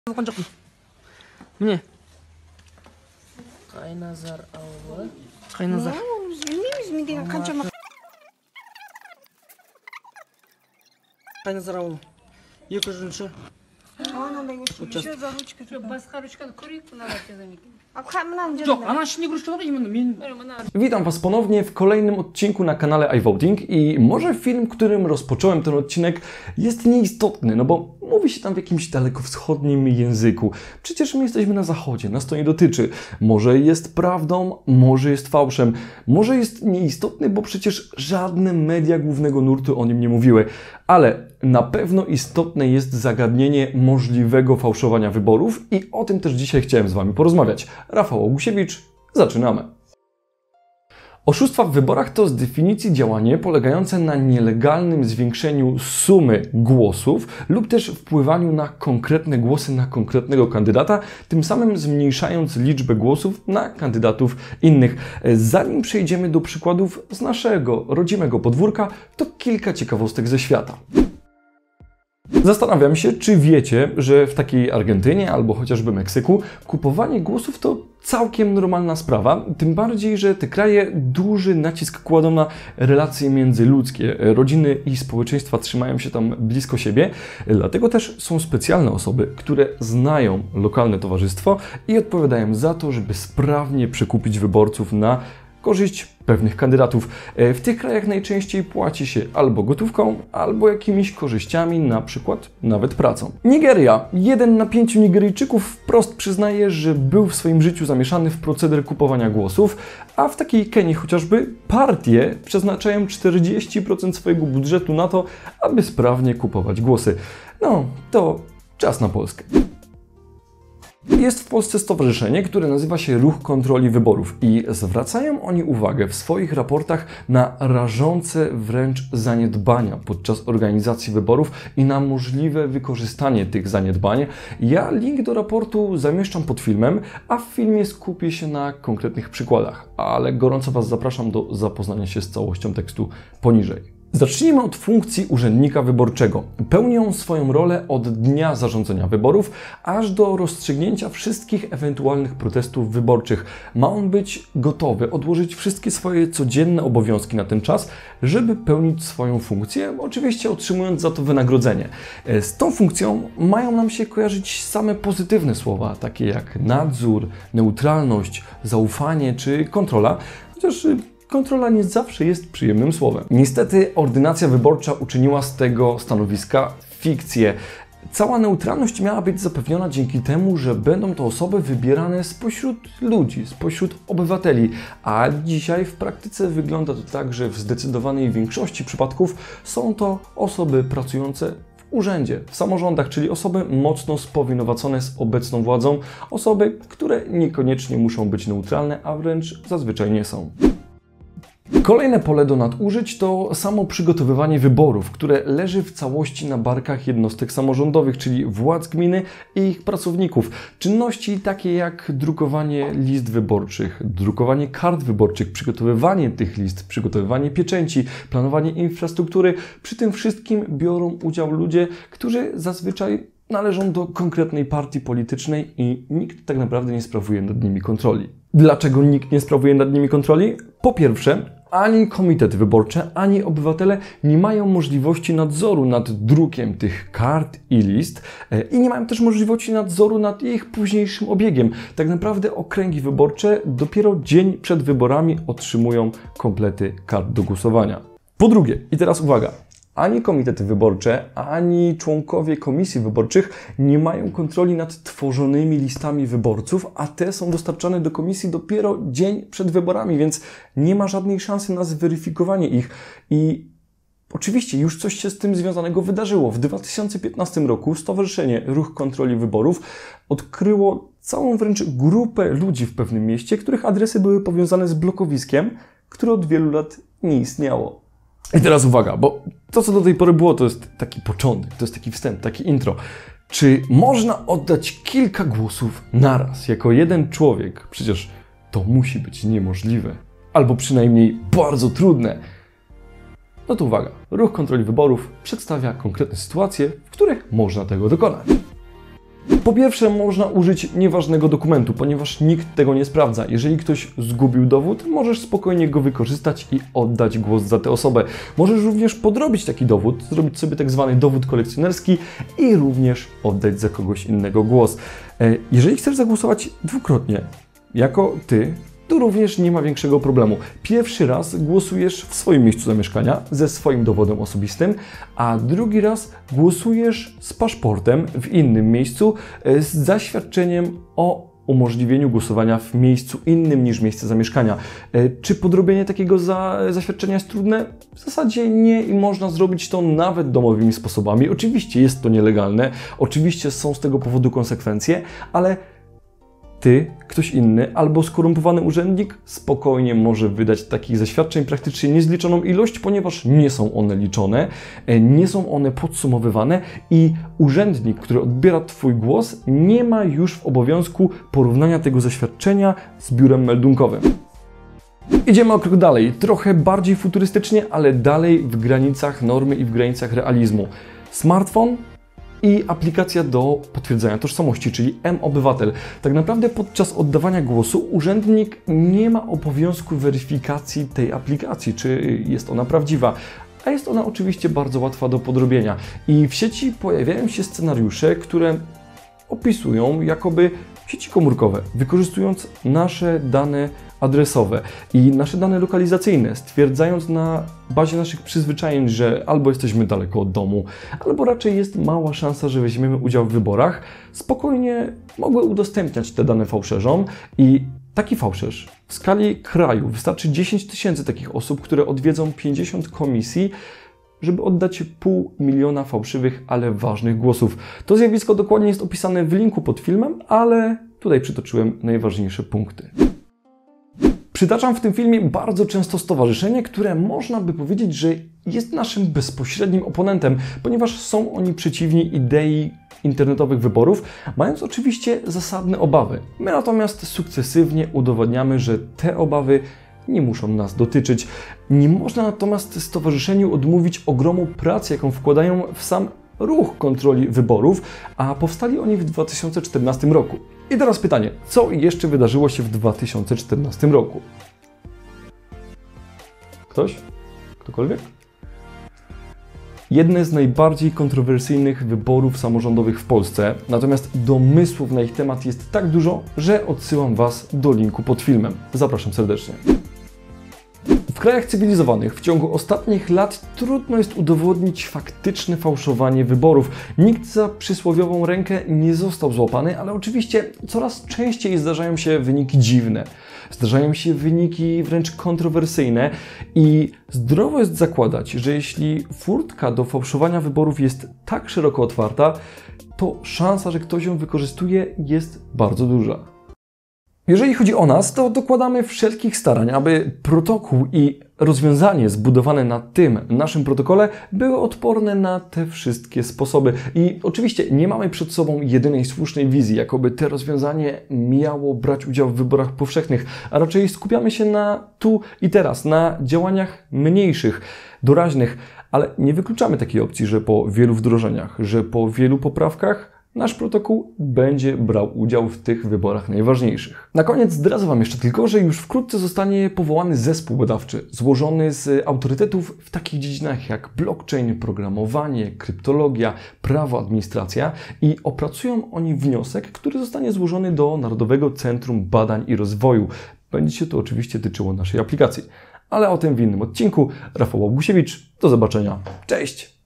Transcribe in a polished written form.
건조기. 네. Kaynazar avı. Kaynazar. Bilmiyoruz mu diye kançama. Kaynazar avı. Екінші. Ananda geçiyor. Şu zarучка. Басқа ручканы көрейік мына теземек. Жоқ, ана ішінде ручка бар именно мен. Witam Was ponownie w kolejnym odcinku na kanale iVoting i może film, którym rozpocząłem ten odcinek jest nieistotny, no bo mówi się tam w jakimś dalekowschodnim języku. Przecież my jesteśmy na zachodzie, nas to nie dotyczy. Może jest prawdą, może jest fałszem, może jest nieistotny, bo przecież żadne media głównego nurtu o nim nie mówiły. Ale na pewno istotne jest zagadnienie możliwego fałszowania wyborów i o tym też dzisiaj chciałem z Wami porozmawiać. Rafał Ogusiewicz, zaczynamy. Oszustwa w wyborach to z definicji działanie polegające na nielegalnym zwiększeniu sumy głosów lub też wpływaniu na konkretne głosy na konkretnego kandydata, tym samym zmniejszając liczbę głosów na kandydatów innych. Zanim przejdziemy do przykładów z naszego rodzimego podwórka, to kilka ciekawostek ze świata. Zastanawiam się, czy wiecie, że w takiej Argentynie albo chociażby Meksyku kupowanie głosów to całkiem normalna sprawa, tym bardziej, że te kraje duży nacisk kładą na relacje międzyludzkie. Rodziny i społeczeństwa trzymają się tam blisko siebie, dlatego też są specjalne osoby, które znają lokalne towarzystwo i odpowiadają za to, żeby sprawnie przekupić wyborców na korzyść pewnych kandydatów. W tych krajach najczęściej płaci się albo gotówką, albo jakimiś korzyściami, na przykład nawet pracą. Nigeria. 1 na 5 Nigeryjczyków wprost przyznaje, że był w swoim życiu zamieszany w proceder kupowania głosów, a w takiej Kenii chociażby partie przeznaczają 40% swojego budżetu na to, aby sprawnie kupować głosy. No, to czas na Polskę. Jest w Polsce stowarzyszenie, które nazywa się Ruch Kontroli Wyborów i zwracają oni uwagę w swoich raportach na rażące wręcz zaniedbania podczas organizacji wyborów i na możliwe wykorzystanie tych zaniedbań. Ja link do raportu zamieszczam pod filmem, a w filmie skupię się na konkretnych przykładach, ale gorąco Was zapraszam do zapoznania się z całością tekstu poniżej. Zacznijmy od funkcji urzędnika wyborczego. Pełni on swoją rolę od dnia zarządzenia wyborów, aż do rozstrzygnięcia wszystkich ewentualnych protestów wyborczych. Ma on być gotowy odłożyć wszystkie swoje codzienne obowiązki na ten czas, żeby pełnić swoją funkcję, oczywiście otrzymując za to wynagrodzenie. Z tą funkcją mają nam się kojarzyć same pozytywne słowa, takie jak nadzór, neutralność, zaufanie czy kontrola, chociaż kontrola nie zawsze jest przyjemnym słowem. Niestety ordynacja wyborcza uczyniła z tego stanowiska fikcję. Cała neutralność miała być zapewniona dzięki temu, że będą to osoby wybierane spośród ludzi, spośród obywateli, a dzisiaj w praktyce wygląda to tak, że w zdecydowanej większości przypadków są to osoby pracujące w urzędzie, w samorządach, czyli osoby mocno spowinowacone z obecną władzą, osoby, które niekoniecznie muszą być neutralne, a wręcz zazwyczaj nie są. Kolejne pole do nadużyć to samo przygotowywanie wyborów, które leży w całości na barkach jednostek samorządowych, czyli władz gminy i ich pracowników. Czynności takie jak drukowanie list wyborczych, drukowanie kart wyborczych, przygotowywanie tych list, przygotowywanie pieczęci, planowanie infrastruktury. Przy tym wszystkim biorą udział ludzie, którzy zazwyczaj należą do konkretnej partii politycznej i nikt tak naprawdę nie sprawuje nad nimi kontroli. Dlaczego nikt nie sprawuje nad nimi kontroli? Po pierwsze, ani komitety wyborcze, ani obywatele nie mają możliwości nadzoru nad drukiem tych kart i list i nie mają też możliwości nadzoru nad ich późniejszym obiegiem. Tak naprawdę okręgi wyborcze dopiero dzień przed wyborami otrzymują komplety kart do głosowania. Po drugie, i teraz uwaga, ani komitety wyborcze, ani członkowie komisji wyborczych nie mają kontroli nad tworzonymi listami wyborców, a te są dostarczane do komisji dopiero dzień przed wyborami, więc nie ma żadnej szansy na zweryfikowanie ich. I oczywiście już coś się z tym związanego wydarzyło. W 2015 roku Stowarzyszenie Ruch Kontroli Wyborów odkryło całą wręcz grupę ludzi w pewnym mieście, których adresy były powiązane z blokowiskiem, które od wielu lat nie istniało. I teraz uwaga, bo to, co do tej pory było, to jest taki początek, to jest taki wstęp, taki intro. Czy można oddać kilka głosów naraz, jako jeden człowiek? Przecież to musi być niemożliwe, albo przynajmniej bardzo trudne. No to uwaga, Ruch Kontroli Wyborów przedstawia konkretne sytuacje, w których można tego dokonać. Po pierwsze, można użyć nieważnego dokumentu, ponieważ nikt tego nie sprawdza. Jeżeli ktoś zgubił dowód, możesz spokojnie go wykorzystać i oddać głos za tę osobę. Możesz również podrobić taki dowód, zrobić sobie tak zwany dowód kolekcjonerski i również oddać za kogoś innego głos. Jeżeli chcesz zagłosować dwukrotnie, jako ty, to również nie ma większego problemu. Pierwszy raz głosujesz w swoim miejscu zamieszkania ze swoim dowodem osobistym, a drugi raz głosujesz z paszportem w innym miejscu z zaświadczeniem o umożliwieniu głosowania w miejscu innym niż miejsce zamieszkania. Czy podrobienie takiego zaświadczenia jest trudne? W zasadzie nie i można zrobić to nawet domowymi sposobami. Oczywiście jest to nielegalne, oczywiście są z tego powodu konsekwencje, ale ty, ktoś inny albo skorumpowany urzędnik spokojnie może wydać takich zaświadczeń praktycznie niezliczoną ilość, ponieważ nie są one liczone, nie są one podsumowywane i urzędnik, który odbiera twój głos, nie ma już w obowiązku porównania tego zaświadczenia z biurem meldunkowym. Idziemy o krok dalej, trochę bardziej futurystycznie, ale dalej w granicach normy i w granicach realizmu. Smartfon i aplikacja do potwierdzania tożsamości, czyli mObywatel. Tak naprawdę podczas oddawania głosu urzędnik nie ma obowiązku weryfikacji tej aplikacji, czy jest ona prawdziwa. A jest ona oczywiście bardzo łatwa do podrobienia. I w sieci pojawiają się scenariusze, które opisują jakoby sieci komórkowe, wykorzystując nasze dane adresowe i nasze dane lokalizacyjne, stwierdzając na bazie naszych przyzwyczajeń, że albo jesteśmy daleko od domu, albo raczej jest mała szansa, że weźmiemy udział w wyborach, spokojnie mogły udostępniać te dane fałszerzom i taki fałszerz w skali kraju wystarczy 10 000 takich osób, które odwiedzą 50 komisji, żeby oddać 500 000 fałszywych, ale ważnych głosów. To zjawisko dokładnie jest opisane w linku pod filmem, ale tutaj przytoczyłem najważniejsze punkty. Przytaczam w tym filmie bardzo często stowarzyszenie, które można by powiedzieć, że jest naszym bezpośrednim oponentem, ponieważ są oni przeciwni idei internetowych wyborów, mając oczywiście zasadne obawy. My natomiast sukcesywnie udowadniamy, że te obawy nie muszą nas dotyczyć. Nie można natomiast stowarzyszeniu odmówić ogromu pracy, jaką wkładają w sam ruch kontroli wyborów, a powstali oni w 2014 roku. I teraz pytanie, co jeszcze wydarzyło się w 2014 roku? Ktoś? Ktokolwiek? Jedne z najbardziej kontrowersyjnych wyborów samorządowych w Polsce, natomiast domysłów na ich temat jest tak dużo, że odsyłam Was do linku pod filmem. Zapraszam serdecznie. W krajach cywilizowanych w ciągu ostatnich lat trudno jest udowodnić faktyczne fałszowanie wyborów. Nikt za przysłowiową rękę nie został złapany, ale oczywiście coraz częściej zdarzają się wyniki dziwne. Zdarzają się wyniki wręcz kontrowersyjne i zdrowo jest zakładać, że jeśli furtka do fałszowania wyborów jest tak szeroko otwarta, to szansa, że ktoś ją wykorzystuje, jest bardzo duża. Jeżeli chodzi o nas, to dokładamy wszelkich starań, aby protokół i rozwiązanie zbudowane na tym naszym protokole były odporne na te wszystkie sposoby. I oczywiście nie mamy przed sobą jedynej słusznej wizji, jakoby to rozwiązanie miało brać udział w wyborach powszechnych, a raczej skupiamy się na tu i teraz, na działaniach mniejszych, doraźnych, ale nie wykluczamy takiej opcji, że po wielu wdrożeniach, że po wielu poprawkach nasz protokół będzie brał udział w tych wyborach najważniejszych. Na koniec zdradzę Wam jeszcze tylko, że już wkrótce zostanie powołany zespół badawczy, złożony z autorytetów w takich dziedzinach jak blockchain, programowanie, kryptologia, prawo, administracja i opracują oni wniosek, który zostanie złożony do Narodowego Centrum Badań i Rozwoju. Będzie się to oczywiście tyczyło naszej aplikacji. Ale o tym w innym odcinku. Rafał Bogusiewicz, do zobaczenia. Cześć!